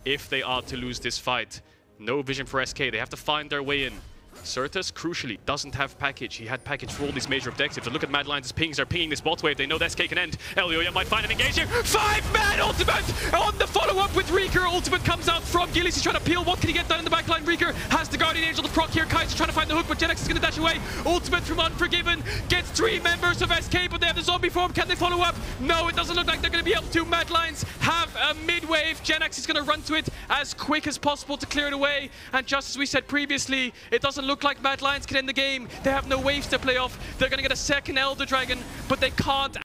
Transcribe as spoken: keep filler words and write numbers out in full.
if they are to lose this fight. No vision for S K. They have to find their way in. Certus, crucially, doesn't have package. He had package for all these major objectives. And look at Mad Lions' pings. They're pinging this bot wave. They know that S K can end. Elioya might find an engage here. Five-man ultimate on the follow-up with Reeker. Ultimate comes out from Gillies. He's trying to peel. What can he get done in the backline? Reeker has the Guardian Angel to proc here. Kai's trying to find the hook, but Genex is going to dash away. Ultimate from Unforgiven gets three members of S K, but they have the zombie form. Can they follow up? No, it doesn't look like they're going to be able to. Mad Lions have a mid-wave. Genex is going to run to it as quick as possible to clear it away. And just as we said previously, it doesn't look like Mad Lions can end the game. They have no waves to play off. They're going to get a second Elder Dragon, but they can't